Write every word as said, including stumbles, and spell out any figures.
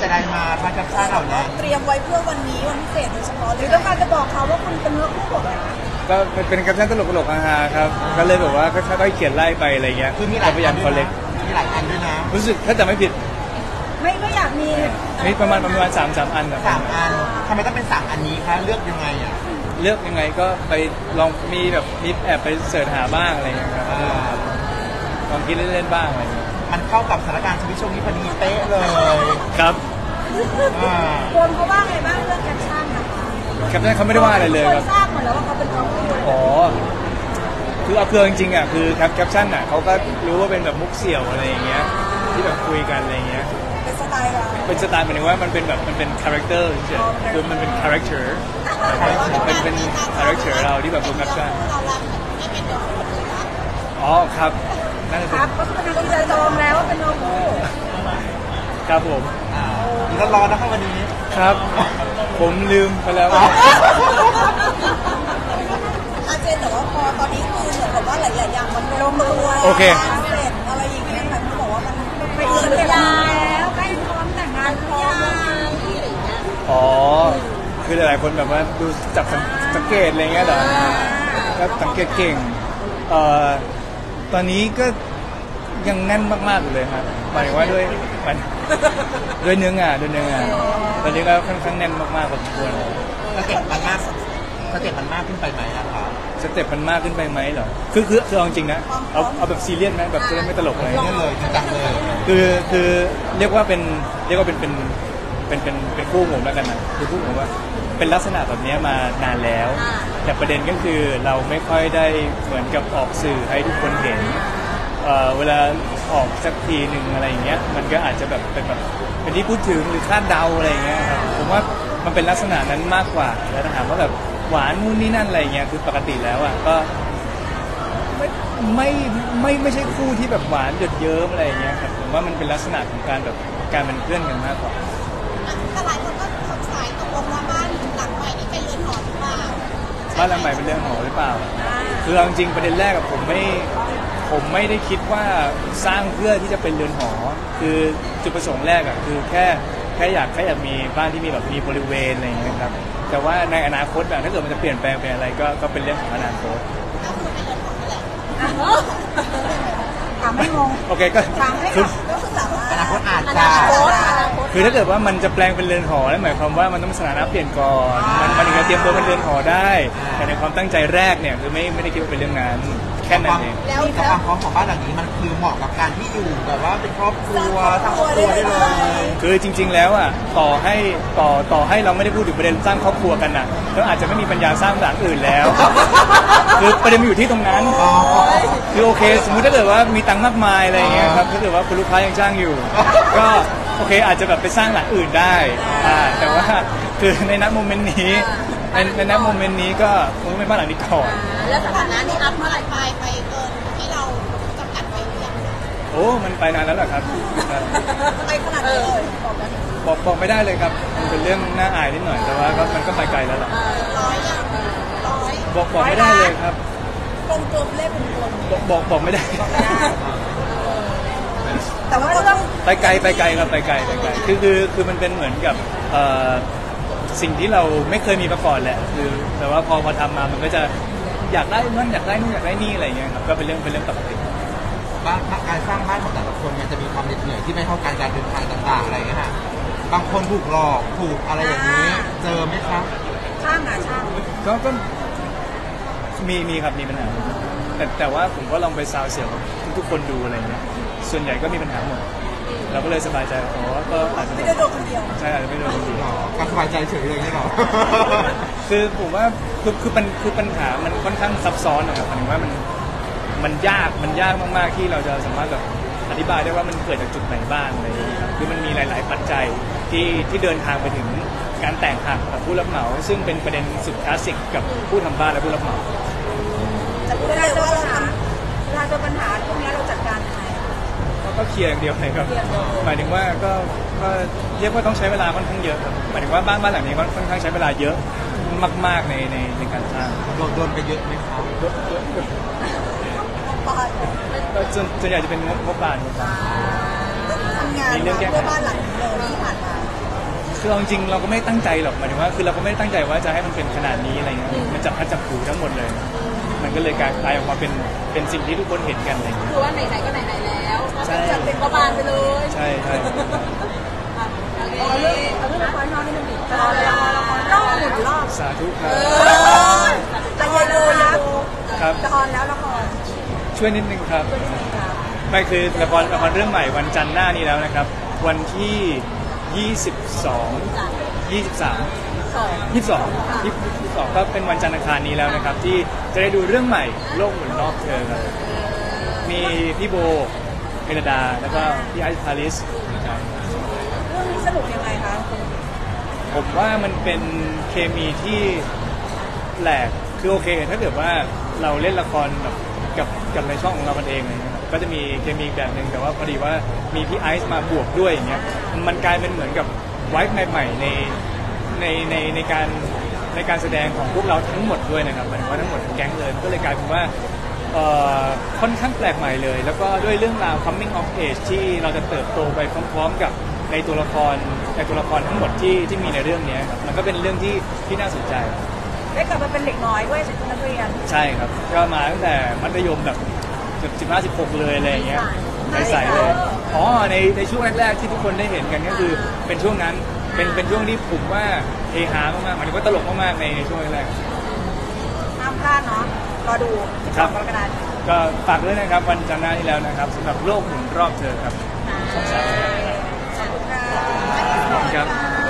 แต่ใดมาพาจับชาเหล่านี้เตรียมไว้เพื่อวันนี้วันพิเศษโดยเฉพาะหรือต้องการจะบอกเขาว่าคุณเป็นเนื้อคู่ของอะไรก็เป็นแคปชั่นตลกๆฮาๆครับก็เลยแบบว่าค่อยๆเขียนไล่ไปอะไรเงี้ยคือมีหลายพยายามคอลเลกมีหลายอันด้วยนะรู้สึกถ้าจะไม่ผิดไม่ไม่อยากมีมีประมาณประมาณสามสามอันแบบสามอันทำไมต้องเป็นสามอันนี้คะเลือกยังไงอ่ะเลือกยังไงก็ไปลองมีแบบมีแอบไปเสิร์ชหาบ้างอะไรเงี้ยครับลองคิดเล่นๆบ้างอะไรเงี้ยมันเข้ากับสถานการณ์ชีวิตช่วงนี้พอดีเป๊ะเลยครับคนเขาว่าไงบ้างเรื่องแคปชั่นนะคะแคปชั่นเขาไม่ได้ว่าอะไรเลยครับทราบหมดแล้วว่าเขาเป็นน้องคู่อ๋อคือเอาเครื่องจริงๆอ่ะคือแคปชั่นอ่ะเขาก็รู้ว่าเป็นแบบมุกเสี่ยวอะไรอย่างเงี้ยที่แบบคุยกันอะไรเงี้ยเป็นสไตล์เราเป็นสไตล์หมายถึงว่ามันเป็นแบบมันเป็นคาแรคเตอร์เฉยๆคือมันเป็นคาแรคเตอร์เป็นเป็นคาแรคเตอร์เราที่แบบเป็นแคปชั่นอ๋อครับนั่นคือครับก็คือเป็นคนจะจองแล้วว่าเป็นน้องคู่ครับผมอีกรอนะครับวันนี้ครับผมลืมไปแล้วอาเจนแต่ว่าพอตอนนี้คือเหมือนกับว่าหลายๆอย่างมันลงตัวโอเคเสร็จอะไรอย่างเงี้ยค่ะเขาบอกว่ามันไปเกินเวลาแล้วใกล้พร้อมแต่งงานพร้อมที่อะไรเงี้ยอ๋อคือหลายๆคนแบบว่าดูจับสังเกตอะไรเงี้ยเหรอก็สังเกตเก่งเอ่อตอนนี้ก็ยังแน่นมากๆอยู่เลยครับหมายถึงว่าด้วยมันด้วยเนื้องานด้วยเนื้องานตอนนี้ก็ค่อนข้างแน่นมากๆพอสมควรสเต็ปมันมากสเต็ปมันมากขึ้นไปไหมครับสเต็ปมันมากขึ้นไปไหมเหรอคือคือคือเอาจริงนะเอาเอาแบบซีเรียสไหมแบบจะไม่ตลกอะไรนี่เลยจังเลยคือคือเรียกว่าเป็นเรียกว่าเป็นเป็นเป็นเป็นเป็นคู่ผมแล้วกันนะคือคู่ผมว่าเป็นลักษณะแบบนี้มานานแล้วแต่ประเด็นก็คือเราไม่ค่อยได้เหมือนกับออกสื่อให้ทุกคนเห็นเอ่อเวลาออกสักทีหนึ่งอะไรอย่างเงี้ยมันก็อาจจะแบบเป็นแบบเป็นที่พูดถึงหรือคาดเดาอะไรอย่างเงี้ยครับผมว่ามันเป็นลักษณะนั้นมากกว่าแล้วถามว่าแบบหวานนู่นนี่นั่นอะไรเงี้ยคือปกติแล้วอ่ะก็ไม่ไม่ไม่ไม่ใช่คู่ที่แบบหวานหยดเยิ้มอะไรเงี้ยครับผมว่ามันเป็นลักษณะของการแบบการเป็นเพื่อนกันมากกว่าแต่หลายคนก็สงสัยตกลงว่าบ้านหลังใหม่นี่เป็นเรือนหอหรือเปล่าบ้านหลังใหม่เป็นเรือนหอหรือเปล่าคือจริงประเด็นแรกกับผมไม่ผมไม่ได้คิดว่าสร้างเพื่อที่จะเป็นเรือนหอคือจุดประสงค์แรกอ่ะคือแค่แค่อยากแค่อยากมีบ้านที่มีแบบมีบริเวณอะไรอย่างเงี้ยครับแต่ว่าในอนาคตแบบถ้าเกิดมันจะเปลี่ยนแปลงเป็นอะไรก็ก็เป็นเรื่องของอนาคตก็คือเป็นเรือนหอแหละถามไม่งงโอเคก็ถามให้ก็คือแบบว่าอนาคตอาจจะคือถ้าเกิดว่ามันจะแปลงเป็นเรือนหอแล้วหมายความว่ามันต้องสถานะเปลี่ยนก่อนมันมันถึงจะเตรียมตัวเป็นเรือนหอได้แต่ในความตั้งใจแรกเนี่ยคือไม่ไม่ได้คิดว่าเป็นเรื่องนั้นแค่นั้นเองแล้วความพร้อมของบ้านหลังนี้มันคือเหมาะกับการที่อยู่แบบว่าเป็นครอบครัวสร้างครอบครัวได้เลยคือจริงๆแล้วอ่ะต่อให้ต่อต่อให้เราไม่ได้พูดถึงประเด็นสร้างครอบครัวกันน่ะก็อาจจะไม่มีปัญญาสร้างหลังอื่นแล้วคือประเด็นมันอยู่ที่ตรงนั้นคือโอเคสมมุติถ้าเกิดว่ามีตังค์มากมายอะไรอย่างเงี้ยครับถ้าเกิดว่าคุณลูกค้ายังจ้างอยู่ก็โอเคอาจจะแบบไปสร้างหลังอื่นได้อ่าแต่ว่าคือในนัดโมเมนต์นี้ในในนัดโมเมนต์นี้ก็คงไม่บ้านหลังนี้ก่อนแล้วสถานะนี้อัพเมื่อไหร่ไปไปเกินที่เราจำกัดไว้หรือยังโอ้มันไปนานแล้วแหละครับไปขนาดนี้เลยบอกบอกไม่ได้เลยครับมันเป็นเรื่องน่าอายนิดหน่อยแต่ว่าก็มันก็ไปไกลแล้วล่ะร้อยยังร้อยบอกบอกไม่ได้เลยครับกลมๆเลขเป็นกลมบอกบอกบอกไม่ได้แต่ว่าต้องไปไกลไปไกลครับไปไกลไปไกลคือคือคือมันเป็นเหมือนกับสิ่งที่เราไม่เคยมีมาก่อนแหละคือแต่ว่าพอพอทำมามันก็จะอยากได้นั่นอยากได้นู่นอยากได้นี่อะไรอย่างเงี้ยครับก็เป็นเรื่องเป็นเรื่องปกติบ้านการสร้างบ้านของแต่ละคนมันจะมีความเหน็ดเหนื่อยที่ไม่เท่ากันการเดินทางต่างๆอะไรเงี้ยฮะบางคนถูกหลอกถูกอะไรอย่างนี้เจอไหมครับช่างอ่ะช่างก็ก็มีมีครับมีปัญหาแต่แต่ว่าผมก็ลองไปซาวเสียงทุกคนดูอะไรเงี้ยส่วนใหญ่ก็มีปัญหาหมดเราก็เลยสบายใจอ๋อก็อาจจะไม่ได้โดนคนเดียวใช่อาจจะไม่โดนคนเดียวก็สบายใจเฉยเลยนี่หรอคือผมว่าคือคือปัญคือปัญหามันค่อนข้างซับซ้อนนะครับหมายถึงว่ามันมันยากมันยากมากๆที่เราจะสามารถแบบอธิบายได้ว่ามันเกิดจากจุดไหนบ้างอะไรอย่างเงี้ยครับคือมันมีหลายๆปัจจัยที่ที่เดินทางไปถึงการแต่งหักกับผู้รับเหมาซึ่งเป็นประเด็นสุดคลาสสิกกับผู้ทำบ้านและผู้รับเหมาจะพูดได้ว่าเราทำเวลาเจอปัญหาพวกนี้เราจัดการยังไงก็เคลียร์อย่างเดียวเลยครับหมายถึงว่าก็ก็เรียกว่าต้องใช้เวลาค่อนข้างเยอะครับหมายถึงว่าบ้านบ้านหลังนี้ค่อนข้างใช้เวลาเยอะมากๆในในในการสร้างโดนโดนไปเยอะไหมครับส่วนส่วนใหญ่จะเป็นงบงบบานทำงานเพื่อบ้านหลังนี้เลยที่ผ่านมาคือเอาจริงๆเราก็ไม่ตั้งใจหรอกหมายถึงว่าคือเราก็ไม่ได้ตั้งใจว่าจะให้มันเป็นขนาดนี้อะไรเงี้ยมันจับพัดจับผูทั้งหมดเลย มันก็เลยกลายออกมาเป็นเป็นสิ่งที่ทุกคนเห็นกันอะไรเงี้ยคือว่าไหนๆก็ไหนๆแล้วใช่จัดเป็นประมาณไปเลยใช่ใช่เอาเรื่องเอาเรื่องละครนอนนี่มันดีละครละครละครรอบหมุนรอบสาธุครับละครดูนะครับละครแล้วละครช่วยนิดนึงครับไม่คือละครละครเรื่องใหม่วันจันทร์หน้านี้แล้วนะครับ วันที่ ยี่สิบสอง ยี่สิบสามสองยี่สิบสองยี่สิบสองก็เป็นวันจันทร์อังคารนี้แล้วนะครับ ที่จะได้ดูเรื่องใหม่โลกหมุนรอบเธอครับมีพี่โบเมลดาแล้วก็พี่ไอซ์พาริสเรื่องนี้สนุกยังไงคะผมว่ามันเป็นเคมีที่แปลกคือโอเคถ้าเกิดว่าเราเล่นละครแบบกับกับในช่องของเรามันเองอะไรเงี้ยก็จะมีเคมีแบบหนึ่งแต่ว่าพอดีว่ามีพี่ไอซ์มาบวกด้วยอย่างเงี้ยมันกลายเป็นเหมือนกับไวท์ใหม่ๆในในในในการในการแสดงของพวกเราทั้งหมดด้วยนะครับหมายถึงว่าทั้งหมดแก๊งเลยก็เลยกลายเป็นว่าเอ่อค่อนข้างแปลกใหม่เลยแล้วก็ด้วยเรื่องราว coming of age ที่เราจะเติบโตไปพร้อมๆกับในตัวละครในตัวละครทั้งหมดที่ที่มีในเรื่องนี้ครับมันก็เป็นเรื่องที่ที่น่าสนใจได้กลับมาเป็นเด็กน้อยด้วยใช่ไหมนักเรียนใช่ครับก็มาตั้งแต่มัธยมแบบสิบห้าสิบหกเลยอะไรอย่างเงี้ยใสๆเลยอ๋อในในช่วงแรกๆที่ทุกคนได้เห็นกันก็คือเป็นช่วงนั้นเป็นเป็นช่วงที่ผมว่าเฮฮามากๆหมายถึงว่าตลกมากๆในในช่วงแรกห้ามพลาดเนาะรอดูที่สองกรกฎาคมๆก็ฝากด้วยนะครับวันจันทร์หน้าที่แล้วนะครับสำหรับโลกหมุนรอบเธอครับขอบคุณค่ะครับ